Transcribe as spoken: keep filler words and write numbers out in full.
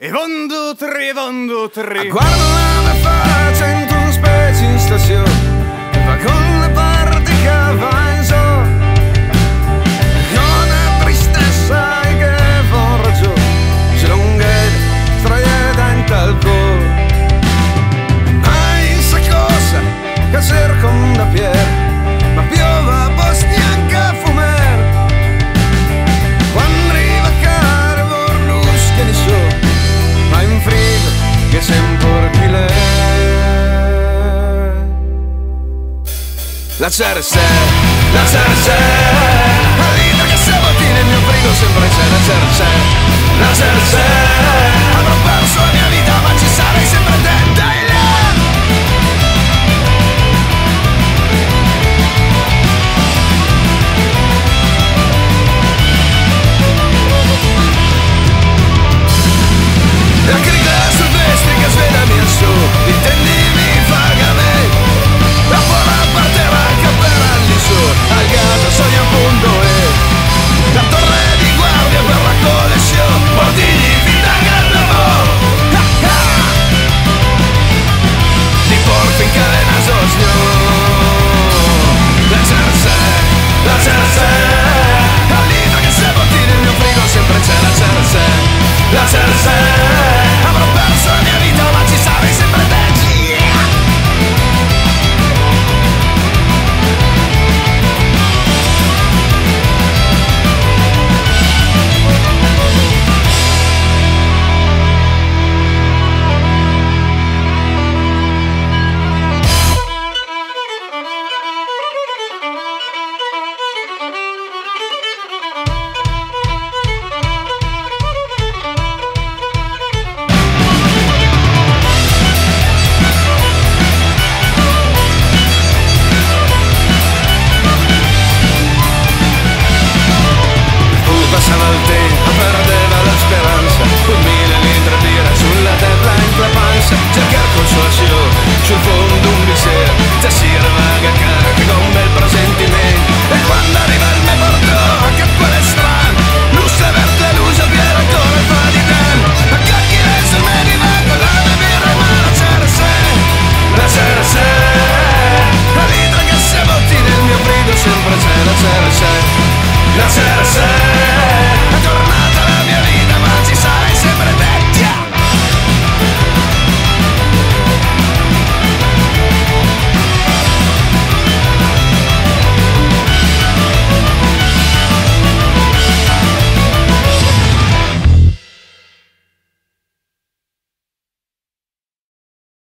E vondo tre, vondo tre. Guarda la mia faccia in tu specie in stazione, va con la parte che va in so, con la tristezza e che va ragione, c'è lunghetta, straietta in tal cuore. Hai sa cosa che cerco da pier, ma piova posti anche a fumare. Quando arriva a cara vorlus che ne so, ma in frigo che sempre chi l'è. La C R C, la C R C, la vita che stamattina il mio frigo sempre c'è. La C R C, la C R C.